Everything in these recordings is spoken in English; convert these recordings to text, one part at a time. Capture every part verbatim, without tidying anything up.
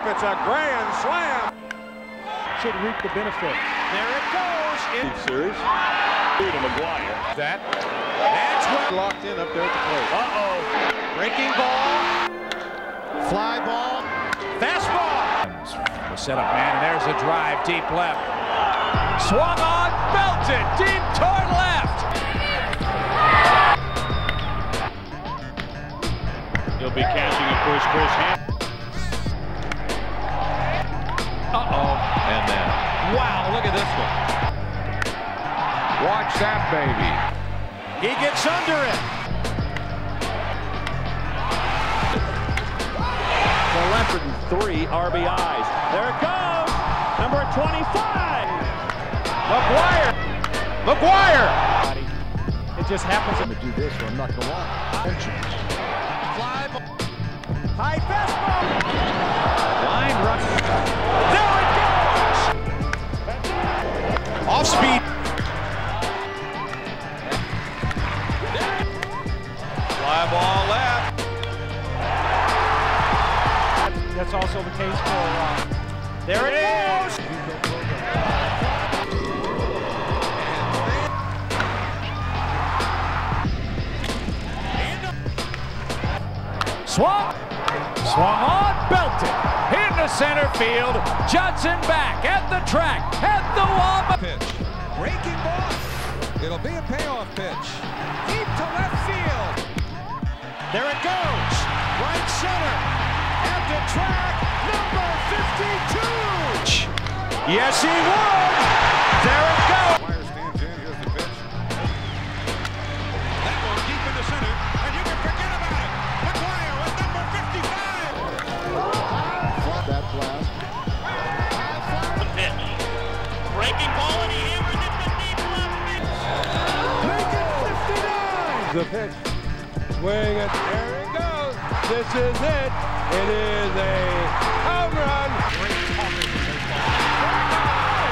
It's a grand slam. Should reap the benefit. There it goes. In series. To McGwire. That. That's what locked in up there at the plate. Uh-oh. Breaking ball. Fly ball. Fastball. The setup man, and there's a drive deep left. Swung on, belted deep toward left. He'll be catching, of course, Chris Ham. Uh-oh. And then. Wow, look at this one. Watch that baby. He gets under it. one hundred three R B Is. There it goes. Number twenty-five. McGwire. McGwire. It just happens I'm going to do this or I'm not going to lie. Fly ball. High fastball. Line run. There it goes. Off speed. Fly ball left. That's also the case for. Uh, There it is. Swung. Swung on, belted. Into center field. Judson back at the track. At the wall. Pitch. Breaking ball. It'll be a payoff pitch. Deep to left field. There it goes. Right center. At the track. Number fifty-two. Yes, he would. There it goes. McGwire stands in. Here's the pitch. That goes deep into center, and you can forget about it. McGwire with number fifty-five. That blast. The pitch. Breaking ball, and he hammers it to deep left field. Make it fifty-nine. The pitch. Swing it. There it goes. This is it. It is a home run. Great talking for baseball.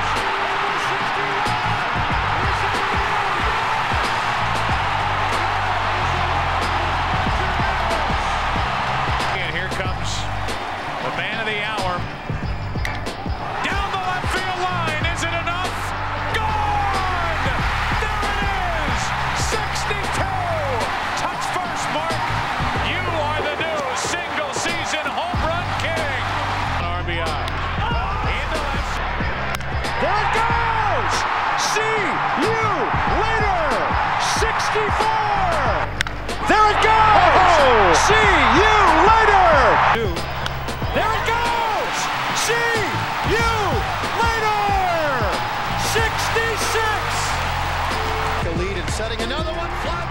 And here comes the man of the hour. Down the left field line. Is it enough? Gone! There it is! sixty-two! Touch first, Mark. You are the new single season home run king. R B I. In the left. There it goes! See you later! sixty-four! There it goes! See you later! There it goes! See you later! sixty-six! The lead and setting another one. Fly